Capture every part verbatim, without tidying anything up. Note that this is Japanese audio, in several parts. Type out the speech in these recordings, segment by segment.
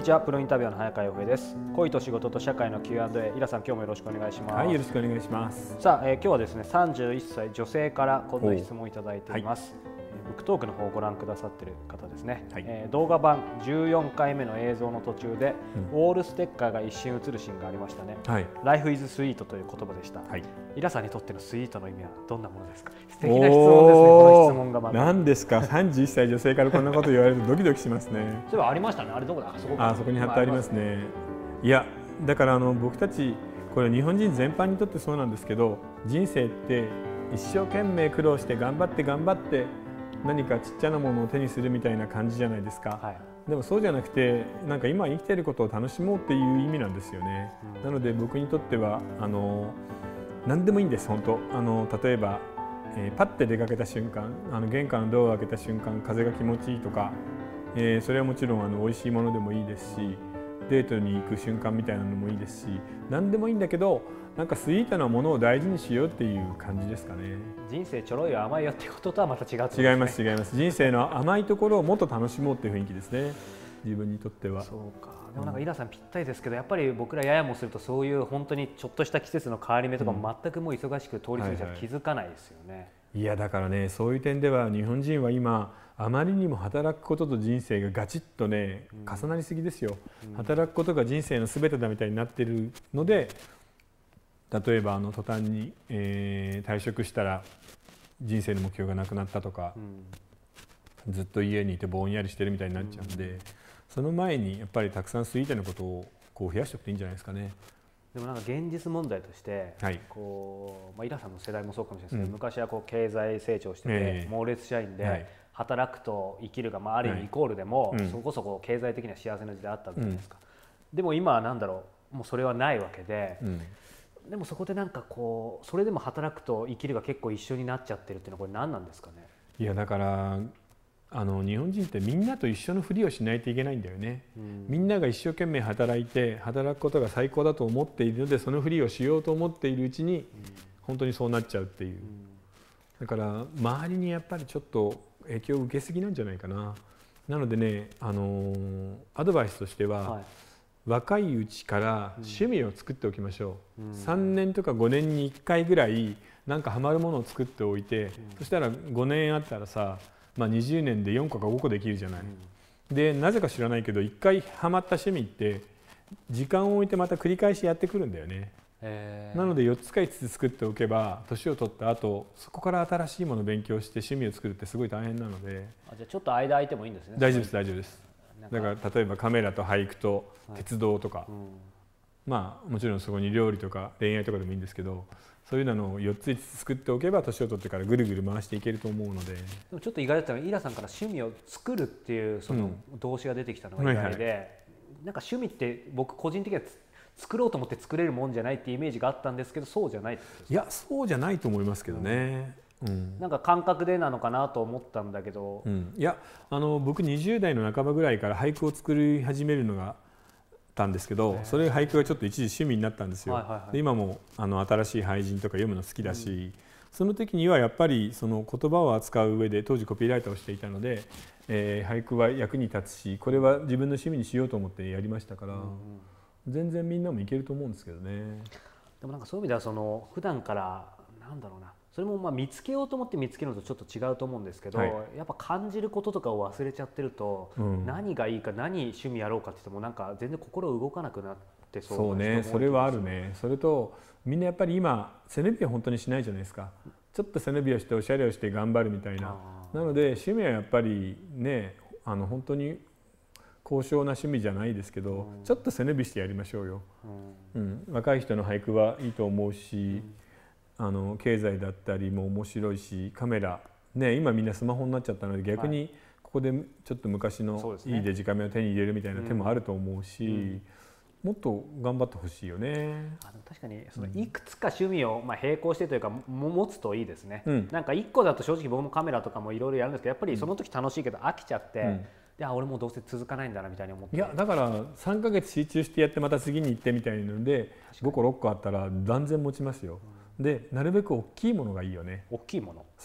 にちは、プロインタビュアーの早川洋平です。恋と仕事と社会の キューアンドエー、イラさん、今日もよろしくお願いします。 はい、よろしくお願いします。 さあ、えー、今日はですね、さんじゅういっさい女性からこんな質問をいただいています。ブックトークの方をご覧くださっている方ですね、はい。えー、動画版じゅうよんかいめの映像の途中で、うん、ウォールステッカーが一瞬映るシーンがありましたね。はい、Life is sweet という言葉でした。はい、イラさんにとってのスイートの意味はどんなものですか？素敵な質問ですね。この質問がまた何ですか？さんじゅういっさい女性からこんなこと言われるとドキドキしますね。 そういえばありましたね。あれどこだ？あそこか。 あそこに貼ってありますね。いや、だからあの僕たちこれ日本人全般にとってそうなんですけど、人生って一生懸命苦労して頑張って頑張って何かちっちゃなものを手にするみたいな感じじゃないですか。はい、でもそうじゃなくて、なんか今生きていることを楽しもうっていう意味なんですよね。うん、なので僕にとってはあの何でもいいんです。本当あの例えば、えー、パッて出かけた瞬間、あの玄関のドアを開けた瞬間風が気持ちいいとか、えー、それはもちろんあの美味しいものでもいいですし、デートに行く瞬間みたいなのもいいですし、何でもいいんだけど、なんかスイートなものを大事にしようっていう感じですかね。 人生ちょろいよ甘いよってこととはまた違う、ね、 違います違います。人生の甘いところをもっと楽しもうっていう雰囲気ですね、自分にとっては。 そうか。でもなんかイラさんぴったりですけど、やっぱり僕らややもするとそういう本当にちょっとした季節の変わり目とかも全くもう忙しく通り過ぎちゃ気づかないですよね。はいはい、 いやだからね、そういう点では日本人は今あまりにも働くことと人生がガチッとね重なりすぎですよ。うん、働くことが人生の全てだみたいになっているので、例えばあの途端に、えー、退職したら人生の目標がなくなったとか、うん、ずっと家にいてぼんやりしてるみたいになっちゃうんで、うん、その前にやっぱりたくさんスイートなことをこう増やしておくといいんじゃないですかね。 でもなんか現実問題として、はい、こうまあ、イラさんの世代もそうかもしれないですけど、うん、昔はこう経済成長してて、えー、猛烈社員で、はい、働くと生きるが、まあ、ある意味イコールでも、はい、そこそこ経済的には幸せな時代あったじゃないですか。うん、でも今は何だろう、もうそれはないわけで、うん、でもそこでなんかこうそれでも働くと生きるが結構一緒になっちゃってるっていうのはこれ何なんですかね。 いやだからあの日本人ってみんなと一緒のふりをしないといけないんだよね。うん、みんなが一生懸命働いて働くことが最高だと思っているので、そのふりをしようと思っているうちに、うん、本当にそうなっちゃうっていう。うん、だから周りにやっぱりちょっと影響を受けすぎなんじゃないかな。なのでね、あのー、アドバイスとしては、はい、若いうちから趣味を作っておきましょう。うん、さんねんとかごねんにいっかいぐらいなんかハマるものを作っておいて、うん、そしたらごねんあったらさ、まあ、にじゅうねんでよんこかごこできるじゃない。うん、でなぜか知らないけどいっかいハマった趣味って時間を置いてまた繰り返しやってくるんだよね。なのでよっつかいつつ作っておけば、年を取った後そこから新しいものを勉強して趣味を作るってすごい大変なので。 あ、じゃあちょっと間空いてもいいんですね。 大丈夫です大丈夫です。だから例えばカメラと俳句と鉄道とか、はい、うん、まあもちろんそこに料理とか恋愛とかでもいいんですけど、そういうのをよっついつつ作っておけば年を取ってからぐるぐる回していけると思うので。でもちょっと意外だったのがイラさんから趣味を作るっていうその動詞が出てきたのが意外で、うん、はいはい、なんか趣味って僕個人的には作ろうと思って作れるもんじゃないっていうイメージがあったんですけど、そうじゃないってことですか？ いやそうじゃないと思いますけどね。 うんうん、なんか感覚でなのかなと思ったんだけど、 うん、いやあの僕にじゅう代の半ばぐらいから俳句を作り始めるのがたんですけど、それ俳句がちょっと一時趣味になったんですよ。はいはいはい、で今もあの新しい俳人とか読むの好きだし、うん、その時にはやっぱりその言葉を扱う上で当時コピーライターをしていたので、えー、俳句は役に立つし、これは自分の趣味にしようと思ってやりましたから、うん、全然みんなもいけると思うんですけどね。 でもなんかそういう意味ではその普段からなんだろうな、それもまあ見つけようと思って見つけるのとちょっと違うと思うんですけど、はい、やっぱ感じることとかを忘れちゃってると、うん、何がいいか何趣味やろうかって言ってもなんか全然心動かなくなってそう。 そうね、それはあるね。それとみんなやっぱり今背伸びは本当にしないじゃないですか。ちょっと背伸びをしておしゃれをして頑張るみたいな。なので趣味はやっぱりね、あの本当に高尚な趣味じゃないですけど、うん、ちょっと背伸びしてやりましょうよ。うんうん、若い人の俳句はいいと思うし、うん、あの経済だったりも面白いし、カメラね、今みんなスマホになっちゃったので逆にここでちょっと昔のいいデジカメを手に入れるみたいな手もあると思うし、うんうん、もっと頑張ってほしいよね。 あの確かにそのいくつか趣味をまあ並行してというかも持つといいですね。うん、なんかいっこだと正直僕もカメラとかもいろいろやるんですけど、やっぱりその時楽しいけど飽きちゃって、うん、であ俺もうどうせ続かないんだなみたいに思って。 いやだからさんかげつ集中してやってまた次に行ってみたいなのでごころっこあったら断然持ちますよ。うん、でなるべく大きいものがいいよね。 大きいもの。 そう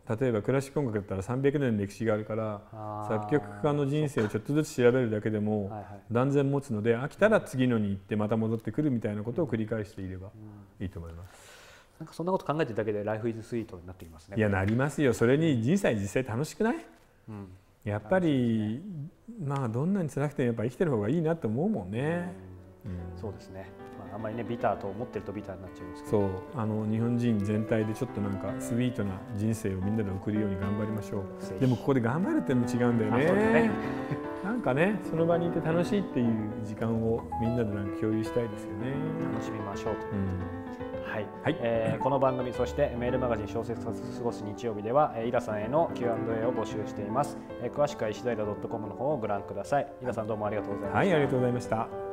例えばクラシック音楽だったらさんびゃくねんの歴史があるから作曲家の人生をちょっとずつ調べるだけでも断然持つので、飽きたら次のに行ってまた戻ってくるみたいなことを繰り返していればいいと思います。 なんかそんなこと考えてるだけでライフイズスイートになってきますね。 いやなりますよ。それに人生実際楽しくない？うん、やっぱり、ね、まあどんなに辛くてもやっぱ生きてる方がいいなと思うもんね。 うんうん、そうですね。まあ、あんまりねビターと思ってるとビターになっちゃうんですけど。 そうあの日本人全体でちょっとなんかスイートな人生をみんなで送るように頑張りましょう。でもここで頑張るっていうのも違うんだよね。そうですね。なんかねその場にいて楽しいっていう時間をみんなでなんか共有したいですよね。 楽しみましょうと。うんはいはいえー、この番組そしてメールマガジン小説を過ごす日曜日ではイラさんへの キューアンドエー を募集しています。えー、詳しくは石平 .com の方をご覧ください。イラさんどうもありがとうございました。 はい、ありがとうございました。